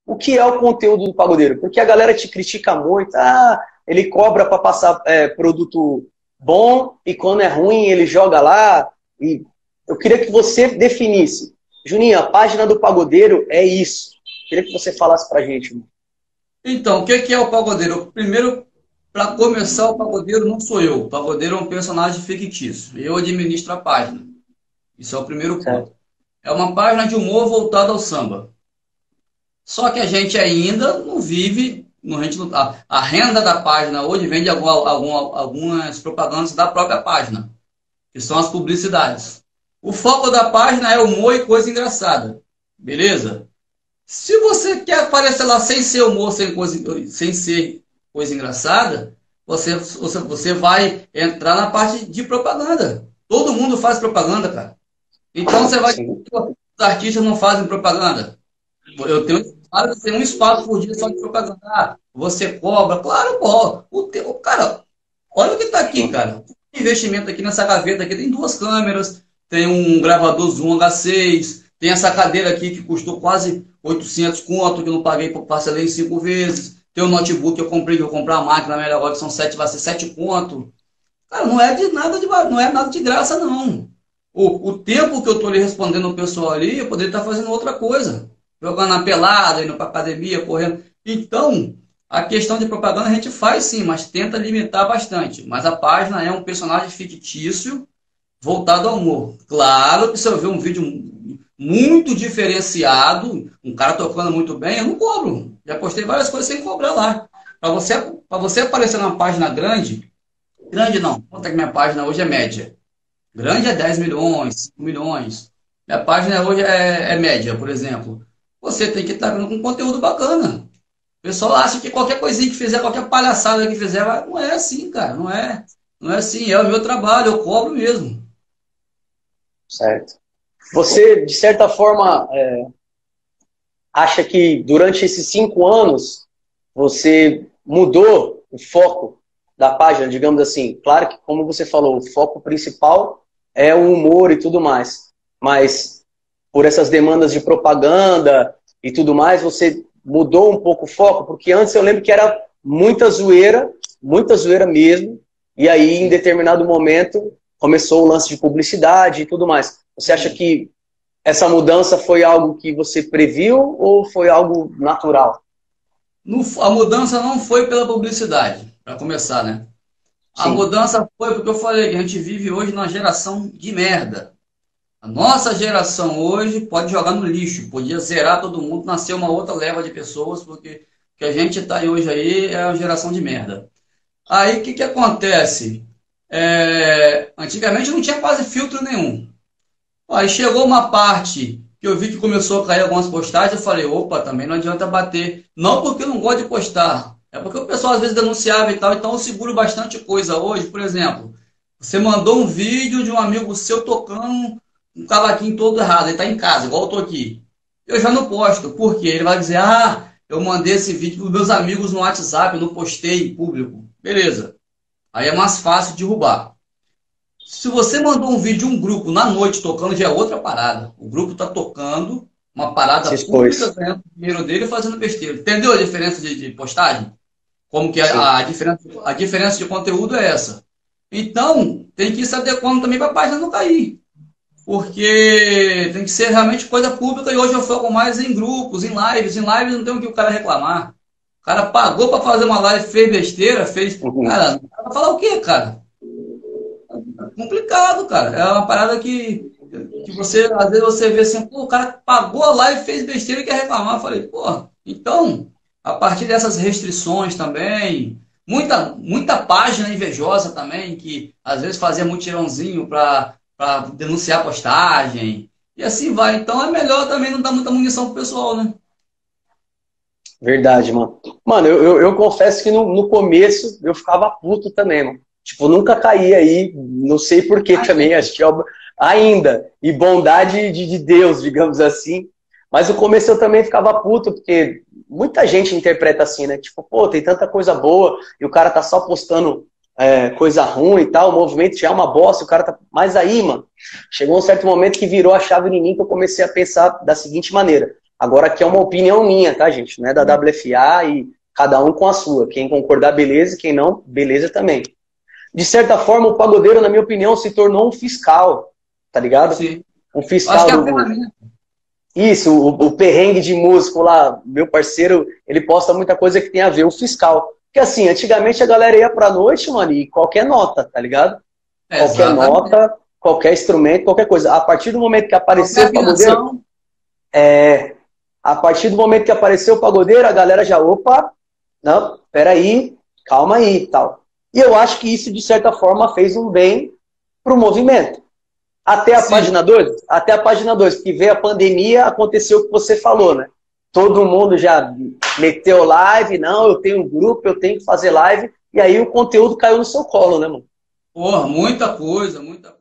o que é o conteúdo do pagodeiro. Porque a galera te critica muito, ele cobra para passar produto bom e quando é ruim ele joga lá. E eu queria que você definisse. Juninho, a página do pagodeiro é isso. Eu queria que você falasse pra gente. Mano. Então, o que é o pagodeiro? Primeiro, para começar, o pagodeiro não sou eu. O pagodeiro é um personagem fictício. Eu administro a página. Isso é o primeiro ponto. Certo. É uma página de humor voltada ao samba. Só que a gente ainda não vive, a renda da página hoje vem de algumas propagandas da própria página, que são as publicidades. O foco da página é humor e coisa engraçada. Beleza? Se você quer aparecer lá sem ser humor, sem ser coisa engraçada, você vai entrar na parte de propaganda. Todo mundo faz propaganda, cara. Então você vai. Sim. Os artistas não fazem propaganda. Eu tenho, claro que tem um espaço por dia só de propaganda. Você cobra, claro, pô. Cara, olha o que está aqui, cara. O investimento aqui nessa gaveta aqui tem duas câmeras, tem um gravador Zoom H6, tem essa cadeira aqui que custou quase 800 conto, que eu não paguei, parcelei em 5 vezes. Tem um notebook que eu comprei, que eu vou comprar a máquina melhor agora, que são 7, vai ser 7 conto. Cara, não é nada de graça, não. O tempo que eu estou ali respondendo o pessoal ali, eu poderia estar fazendo outra coisa. Jogando na pelada, indo para academia, correndo. Então, a questão de propaganda a gente faz sim, mas tenta limitar bastante. Mas a página é um personagem fictício voltado ao humor. Claro que se eu ver um vídeo muito diferenciado, um cara tocando muito bem, eu não cobro. Já postei várias coisas sem cobrar lá. Para você aparecer numa página grande, grande não, quanto é que minha página hoje é média? Grande é 10 milhões, 5 milhões. Minha página hoje é média, por exemplo. Você tem que estar com um conteúdo bacana. O pessoal acha que qualquer coisinha que fizer, qualquer palhaçada que fizer, não é assim, cara. Não é, não é assim. É o meu trabalho, eu cobro mesmo. Certo. Você, de certa forma, acha que durante esses 5 anos você mudou o foco da página, digamos assim? Claro que, como você falou, o foco principal é o humor e tudo mais. Mas por essas demandas de propaganda e tudo mais, você mudou um pouco o foco? Porque antes eu lembro que era muita zoeira mesmo. E aí, em determinado momento, começou o lance de publicidade e tudo mais. Você acha que essa mudança foi algo que você previu ou foi algo natural? A mudança não foi pela publicidade, para começar, né? A Sim. mudança foi porque eu falei que a gente vive hoje numa geração de merda. A nossa geração hoje pode jogar no lixo, podia zerar todo mundo, nascer uma outra leva de pessoas, porque o que a gente está hoje aí é uma geração de merda. Aí o que acontece? Antigamente não tinha quase filtro nenhum. Aí chegou uma parte que eu vi que começou a cair algumas postagens, eu falei, opa, também não adianta bater. Não porque eu não gosto de postar, é porque o pessoal às vezes denunciava e tal, então eu seguro bastante coisa hoje. Por exemplo, você mandou um vídeo de um amigo seu tocando um cavaquinho todo errado, ele está em casa, igual eu tô aqui. Eu já não posto, porque ele vai dizer, eu mandei esse vídeo para meus amigos no WhatsApp, eu não postei em público. Beleza. Aí é mais fácil derrubar. Se você mandou um vídeo de um grupo na noite tocando, já é outra parada. O grupo está tocando uma parada Se pública, expôs. ganhando dinheiro dele e fazendo besteira. Entendeu a diferença de postagem? Como que Sim. a diferença de conteúdo é essa. Então, tem que ir se adequando também para a página não cair. Porque tem que ser realmente coisa pública e hoje eu foco mais em grupos, em lives. Em lives não tem o que o cara reclamar. O cara pagou para fazer uma live, fez besteira, fez. Uhum. Cara, vai falar o quê, cara? Complicado, cara. É uma parada que você, às vezes você vê assim, pô, o cara pagou a live, fez besteira e quer reclamar. Eu falei, pô, então, a partir dessas restrições também, muita página invejosa também, que às vezes fazia mutirãozinho para denunciar postagem, e assim vai. Então é melhor também não dar muita munição pro pessoal, né? Verdade, mano. Mano, eu confesso que no começo eu ficava puto também, mano. Tipo, nunca caí aí, não sei por que também, acho que é ainda, e bondade de Deus, digamos assim. Mas no começo eu também ficava puto, porque muita gente interpreta assim, né? Tipo, pô, tem tanta coisa boa e o cara tá só postando coisa ruim e tal, o movimento já é uma bosta, o cara tá. Mas aí, mano, chegou um certo momento que virou a chave em mim que eu comecei a pensar da seguinte maneira. Agora aqui é uma opinião minha, tá, gente? Não é da WFA e cada um com a sua. Quem concordar, beleza. Quem não, beleza também. De certa forma, o pagodeiro, na minha opinião, se tornou um fiscal, tá ligado? Sim. Um Acho fiscal que é a do... ferramenta. Isso, o perrengue de músico lá, meu parceiro, ele posta muita coisa que tem a ver, o fiscal. Porque assim, antigamente a galera ia pra noite, mano, e qualquer nota, tá ligado? Qualquer Exatamente. nota, qualquer instrumento, qualquer coisa. A partir do momento que apareceu Qualquer o pagodeiro, afinação. a partir do momento que apareceu o pagodeiro, a galera já, opa, não, peraí, calma aí, tal. E eu acho que isso, de certa forma, fez um bem pro movimento. Até a Sim. página 2, até a página 2, porque veio a pandemia, aconteceu o que você falou, né? Todo mundo já meteu live, não, eu tenho um grupo, eu tenho que fazer live, e aí o conteúdo caiu no seu colo, né, mano? Porra, muita coisa, muita